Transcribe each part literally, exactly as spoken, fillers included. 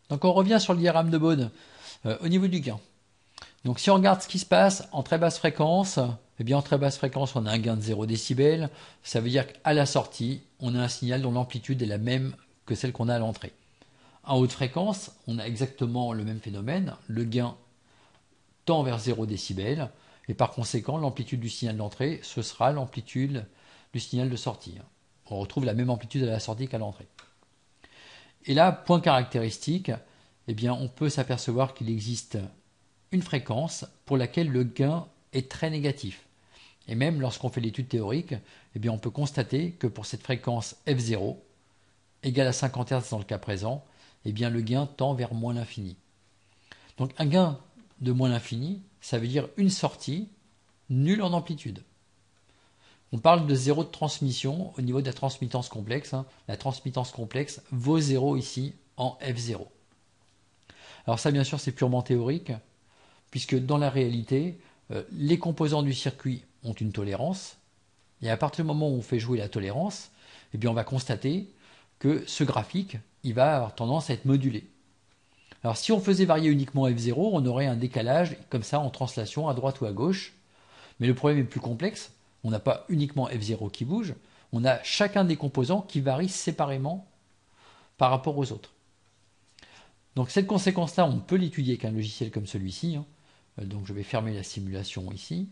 Donc on revient sur le diagramme de Bode euh, au niveau du gain. Donc si on regarde ce qui se passe en très basse fréquence, eh bien en très basse fréquence on a un gain de zéro décibel. Ça veut dire qu'à la sortie on a un signal dont l'amplitude est la même que celle qu'on a à l'entrée. En haute fréquence on a exactement le même phénomène. Le gain tend vers zéro décibel et par conséquent l'amplitude du signal d'entrée ce sera l'amplitude du signal de sortie. On retrouve la même amplitude à la sortie qu'à l'entrée. Et là, point caractéristique, eh bien, on peut s'apercevoir qu'il existe une fréquence pour laquelle le gain est très négatif. Et même lorsqu'on fait l'étude théorique, eh bien, on peut constater que pour cette fréquence F zéro, égale à cinquante hertz dans le cas présent, eh bien, le gain tend vers moins l'infini. Donc un gain de moins l'infini, ça veut dire une sortie nulle en amplitude. On parle de zéro de transmission au niveau de la transmittance complexe. Hein. La transmittance complexe vaut zéro ici en F zéro. Alors ça, bien sûr, c'est purement théorique, puisque dans la réalité, euh, les composants du circuit ont une tolérance, et à partir du moment où on fait jouer la tolérance, eh bien, on va constater que ce graphique, il va avoir tendance à être modulé. Alors si on faisait varier uniquement F zéro, on aurait un décalage comme ça en translation à droite ou à gauche, mais le problème est plus complexe. On n'a pas uniquement F zéro qui bouge, on a chacun des composants qui varient séparément par rapport aux autres. Donc cette conséquence-là, on peut l'étudier avec un logiciel comme celui-ci. Hein. Donc je vais fermer la simulation ici.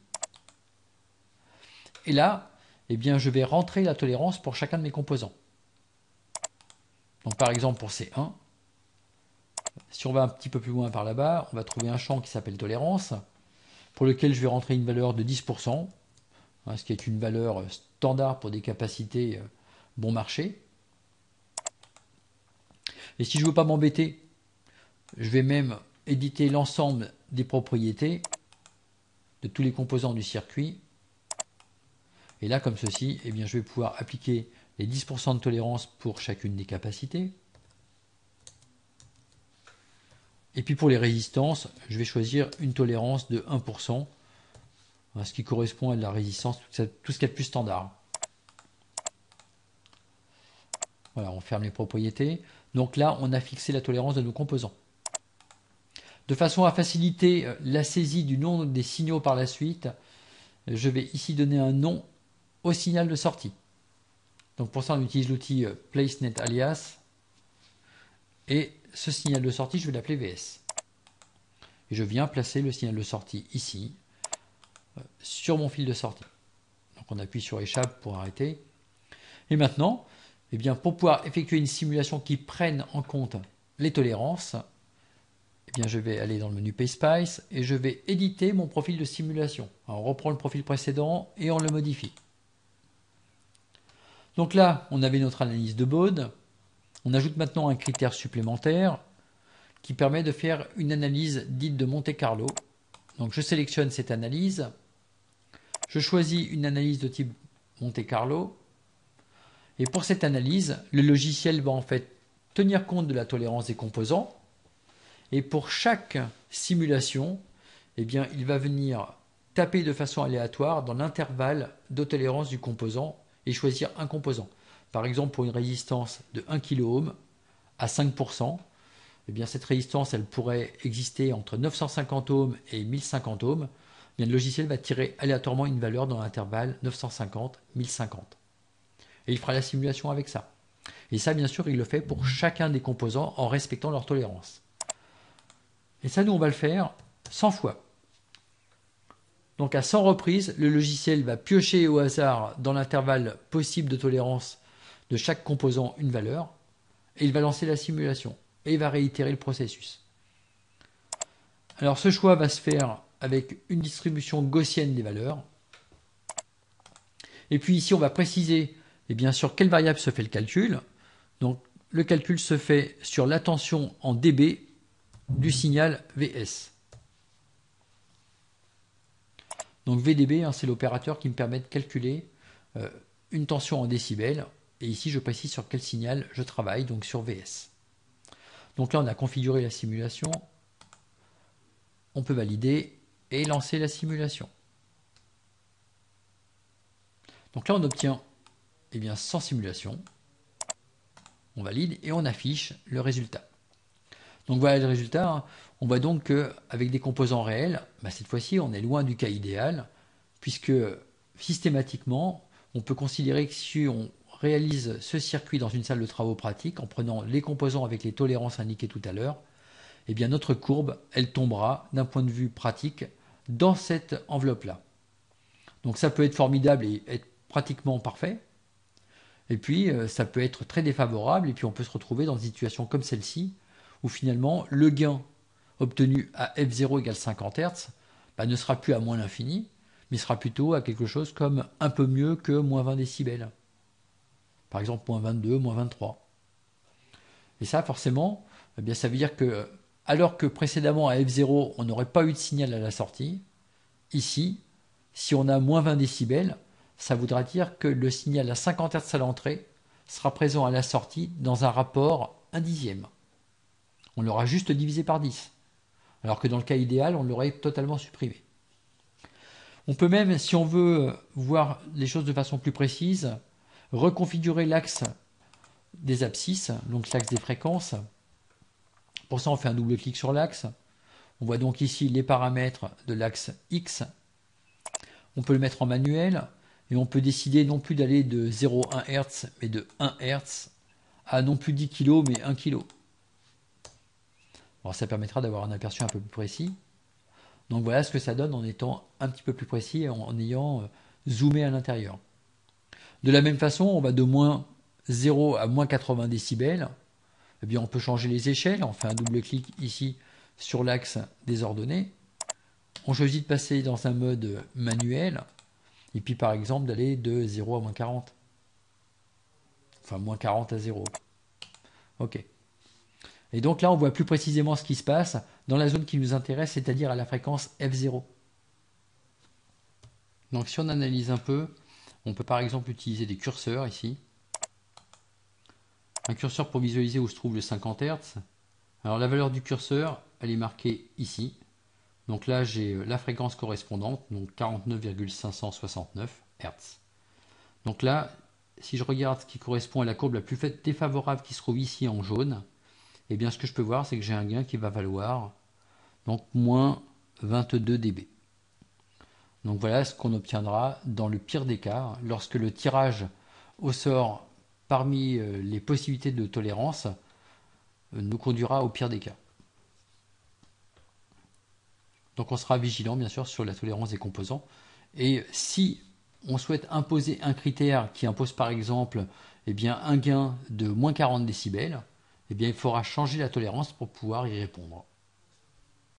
Et là, eh bien, je vais rentrer la tolérance pour chacun de mes composants. Donc par exemple pour C un, si on va un petit peu plus loin par là-bas, on va trouver un champ qui s'appelle tolérance, pour lequel je vais rentrer une valeur de dix pour cent. Ce qui est une valeur standard pour des capacités bon marché. Et si je ne veux pas m'embêter, je vais même éditer l'ensemble des propriétés de tous les composants du circuit. Et là, comme ceci, eh bien, je vais pouvoir appliquer les dix pour cent de tolérance pour chacune des capacités. Et puis pour les résistances, je vais choisir une tolérance de un pour cent. Ce qui correspond à de la résistance, tout ce qu'il y a de plus standard. Voilà, on ferme les propriétés. Donc là, on a fixé la tolérance de nos composants. De façon à faciliter la saisie du nom des signaux par la suite, je vais ici donner un nom au signal de sortie. Donc pour ça, on utilise l'outil PlaceNetAlias. Et ce signal de sortie, je vais l'appeler V S. Et je viens placer le signal de sortie ici, sur mon fil de sortie. Donc on appuie sur échappe pour arrêter. Et maintenant, eh bien, pour pouvoir effectuer une simulation qui prenne en compte les tolérances, eh bien, je vais aller dans le menu PaySpice et je vais éditer mon profil de simulation. Alors, on reprend le profil précédent et on le modifie. Donc là, on avait notre analyse de Bode. On ajoute maintenant un critère supplémentaire qui permet de faire une analyse dite de Monte-Carlo. Donc je sélectionne cette analyse. Je choisis une analyse de type Monte-Carlo. Et pour cette analyse, le logiciel va en fait tenir compte de la tolérance des composants. Et pour chaque simulation, eh bien, il va venir taper de façon aléatoire dans l'intervalle de tolérance du composant et choisir un composant. Par exemple, pour une résistance de un kiloohm à cinq pour cent, eh bien, cette résistance elle pourrait exister entre neuf cent cinquante ohms et mille cinquante ohms. Eh bien, le logiciel va tirer aléatoirement une valeur dans l'intervalle neuf cent cinquante à mille cinquante. Et il fera la simulation avec ça. Et ça, bien sûr, il le fait pour chacun des composants en respectant leur tolérance. Et ça, nous, on va le faire cent fois. Donc à cent reprises, le logiciel va piocher au hasard dans l'intervalle possible de tolérance de chaque composant une valeur, et il va lancer la simulation, et il va réitérer le processus. Alors ce choix va se faire avec une distribution gaussienne des valeurs. Et puis ici, on va préciser et bien sur quelle variable se fait le calcul. Donc le calcul se fait sur la tension en dB du signal V S. Donc V D B, hein, c'est l'opérateur qui me permet de calculer euh, une tension en décibels. Et ici, je précise sur quel signal je travaille, donc sur V S. Donc là, on a configuré la simulation. On peut valider et lancer la simulation. Donc là, on obtient eh bien, sans simulation. On valide et on affiche le résultat. Donc voilà le résultat, hein. On voit donc qu'avec des composants réels, bah, cette fois-ci on est loin du cas idéal, puisque systématiquement on peut considérer que si on réalise ce circuit dans une salle de travaux pratique en prenant les composants avec les tolérances indiquées tout à l'heure, eh bien notre courbe, elle tombera d'un point de vue pratique dans cette enveloppe-là. Donc ça peut être formidable et être pratiquement parfait, et puis euh, ça peut être très défavorable, et puis on peut se retrouver dans une situation comme celle-ci, où finalement le gain obtenu à f zéro égale cinquante hertz bah, ne sera plus à moins l'infini, mais sera plutôt à quelque chose comme un peu mieux que moins vingt décibels. Par exemple moins vingt-deux, moins vingt-trois. Et ça forcément, eh bien, ça veut dire que alors que précédemment à f zéro on n'aurait pas eu de signal à la sortie, ici, si on a moins vingt décibels, ça voudra dire que le signal à cinquante hertz à l'entrée sera présent à la sortie dans un rapport un dixième. On l'aura juste divisé par dix. Alors que dans le cas idéal, on l'aurait totalement supprimé. On peut même, si on veut voir les choses de façon plus précise, reconfigurer l'axe des abscisses, donc l'axe des fréquences. Pour ça, on fait un double clic sur l'axe. On voit donc ici les paramètres de l'axe X. On peut le mettre en manuel et on peut décider non plus d'aller de zéro virgule un hertz mais de un hertz à non plus dix kilos mais un kilo. Alors ça permettra d'avoir un aperçu un peu plus précis. Donc voilà ce que ça donne en étant un petit peu plus précis et en ayant zoomé à l'intérieur. De la même façon, on va de moins zéro à moins quatre-vingts décibels. Eh bien, on peut changer les échelles. On fait un double clic ici sur l'axe des ordonnées. On choisit de passer dans un mode manuel. Et puis par exemple d'aller de zéro à moins quarante. Enfin moins quarante à zéro. Ok. Et donc là on voit plus précisément ce qui se passe dans la zone qui nous intéresse, c'est-à-dire à la fréquence f zéro. Donc si on analyse un peu, on peut par exemple utiliser des curseurs ici. Un curseur pour visualiser où se trouve le cinquante hertz. Alors la valeur du curseur, elle est marquée ici. Donc là j'ai la fréquence correspondante, donc quarante-neuf virgule cinq cent soixante-neuf hertz. Donc là, si je regarde ce qui correspond à la courbe la plus défavorable qui se trouve ici en jaune, eh bien ce que je peux voir c'est que j'ai un gain qui va valoir donc moins vingt-deux décibels. Donc voilà ce qu'on obtiendra dans le pire des cas, lorsque le tirage au sort parmi les possibilités de tolérance nous conduira au pire des cas. Donc on sera vigilant bien sûr sur la tolérance des composants. Et si on souhaite imposer un critère qui impose par exemple eh bien, un gain de moins quarante décibels, eh bien, il faudra changer la tolérance pour pouvoir y répondre.